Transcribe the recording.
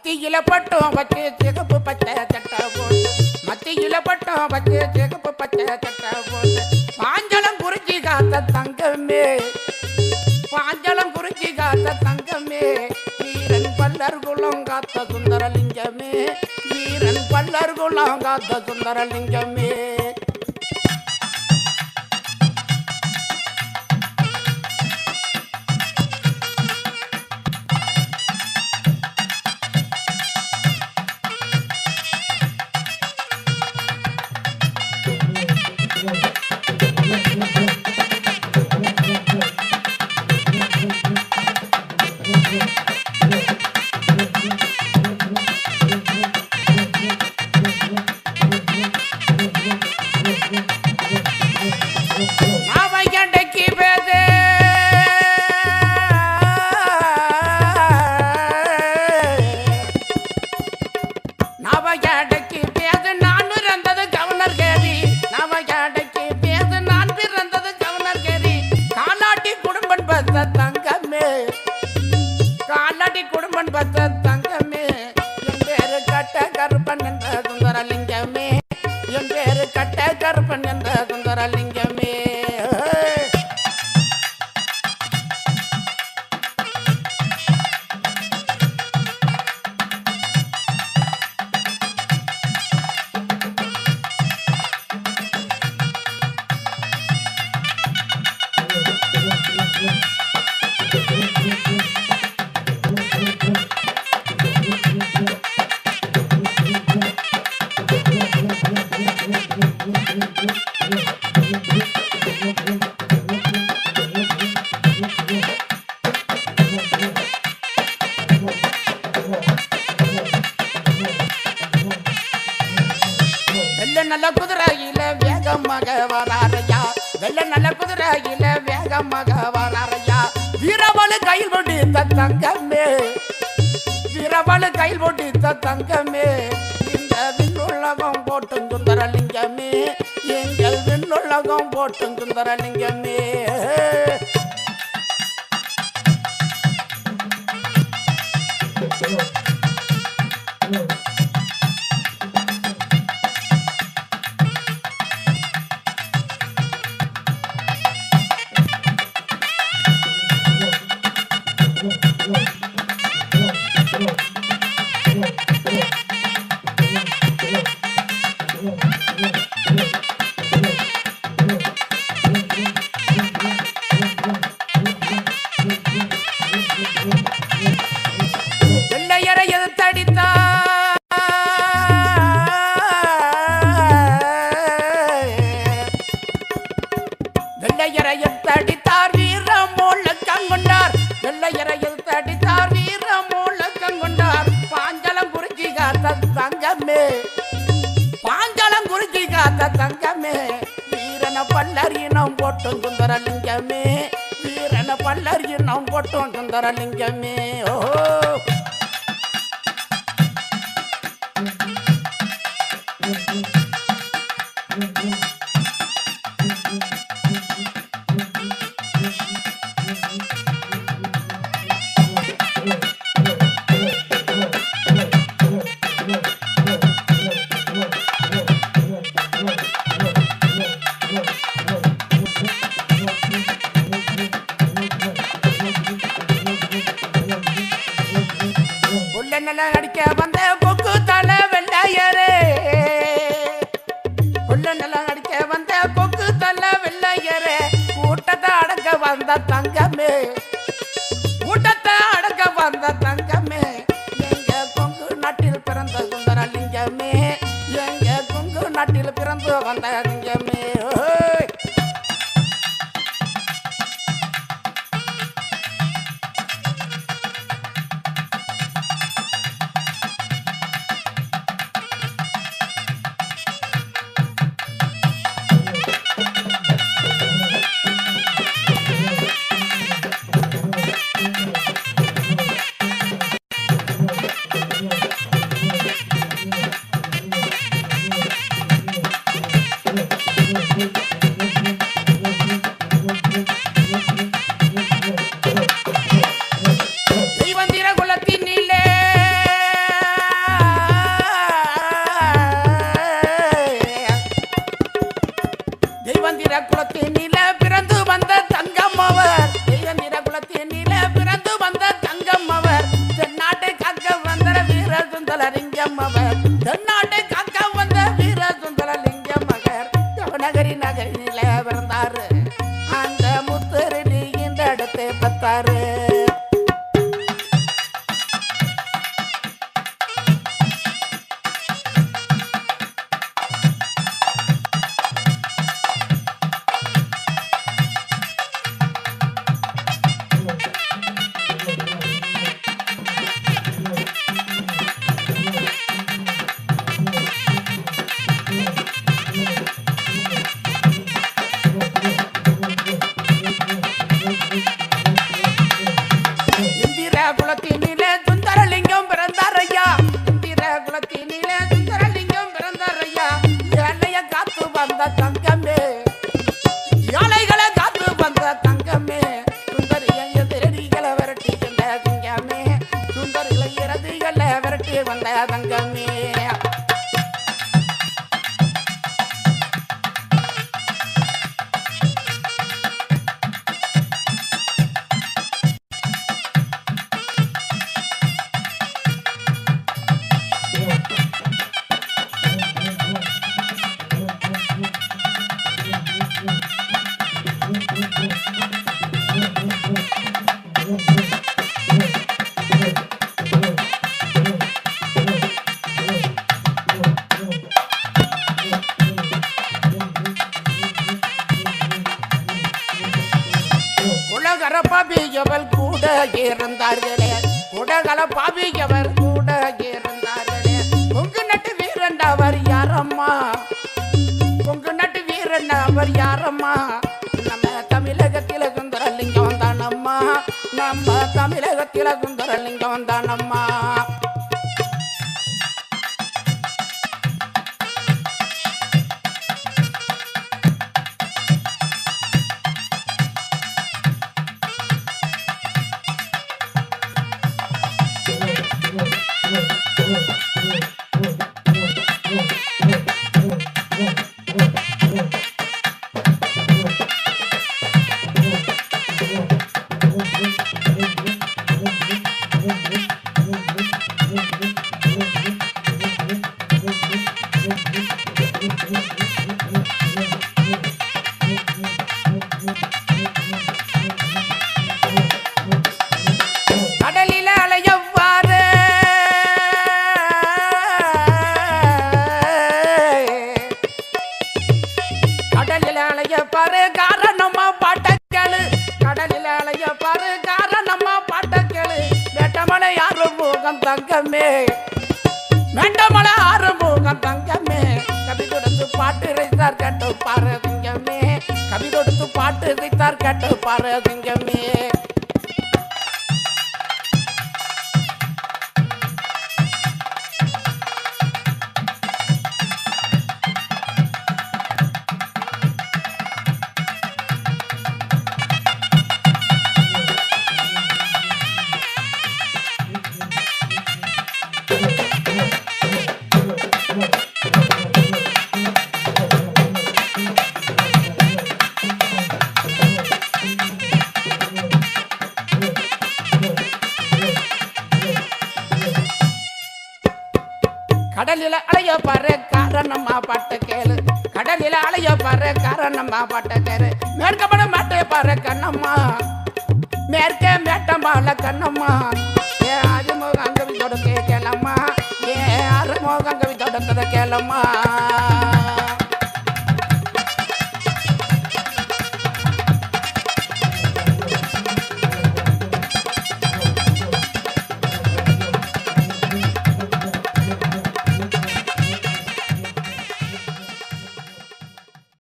மத்தியில பட்டம் வச்சு சிகப்பு பச்சை சட்டை போட்டு மத்தியில பட்டம் வச்சு சிகப்பு பச்சை சட்டை போட்டு பாஞ்சலம் குறிச்சி காத்த தங்கமே பாஞ்சலம் குறிச்சி காத்த தங்கமே வீரன் பல்லர் குலம் காத்த சுந்தரலிங்கமே வீரன் பல்லர் குலம் காத்த சுந்தரலிங்கமே நல்ல குதிரையில வேகமாக வராரையா வெள்ள நல்ல குதிரையில வேகமாக வராரையா வீரவாளு கையில் போட்டு தங்கமே வீரவாளு கையில் போட்டு தங்கமே இந்த விண்ணுலகம் போட்டும் சுந்தரலிங்கமே எங்கள் விண்ணுலகம் போட்டும் சுந்தரலிங்கமே பாஞ்சலம் குறிச்சி காத்த தங்கமே வீரன பல்லர் இனம் போட்டும் சுந்தரலிங்கமே வீரன பல்லர் இனம் போட்டும் சுந்தரலிங்கமே ஓ தெய்வந்திர குலத்தினில பிறந்து வந்த தங்கம் அவர் தெய்வந்திர குலத்தினில பிறந்து வந்த தங்கம் அவர் தென்னாட்டை காக்க வந்த வீர சுந்தரலிங்கம் அவர் தென்னாட்டை காக்க வந்த வீர சுந்தரலிங்கம் மகர் நகரி நகரினில பிறந்தாரு அந்த முத்தரடி இந்த இடத்தை பத்தாரு குலத்தினிலே சுந்தரலிங்கம் பிறந்தாரையா இந்திர குலத்தினிலே சுந்தரலிங்கம் பிறந்தாரையா ஏழைய காத்து வந்த தங்கமே ஏழைகளை காத்து வந்த தங்கமே சுந்தரிய எதிரிகளை விரட்டி வந்த தங்கமே சுந்தரிகளை இறதிகளை விரட்டி வந்த தங்கமே பாபியவர் கூட இருந்தார்களே குடகல பாபியவர் கூட இருந்தார்களே கொங்கு நட்டு வீரன் அவர் யாரம்மா கொங்கு நட்டு வீரன் அவர் யாரம்மா நம்ம தமிழகத்தில சுந்தரலிங்கம் தானம்மா நம்ம தமிழகத்தில சுந்தரலிங்கம் தானம்மா பாரு காரணமா பாட்டக்கேளு கடலில் அலைய பாரு காரணமா பாட்டக்கேளு வேட்டமலை ஆறுமுகம் தங்கமே வேண்டமலை ஆறுமுகம் தங்கமே கவி தொடுத்து பாட்டு இறைத்தார் கேட்டு பாரு திங்கமே கவி தொடுத்து பாட்டு இறைத்தார் கேட்டு பாரு திங்கமே கடலில் அலைய பாரு காரணமா பாட்டு கேளு கடலில் அலைய பாரு காரணமா பாட்டு கேளு மேற்கப்பட மாட்டே பாரு கண்ணம்மா மேற்கே மேட்டம்பால கண்ணம்மா ஏ ஆறுமுகம் கவி தொடக்க கேளம்மா ஏ ஆறுமுகம் கவி தொடக்கத கேளம்மா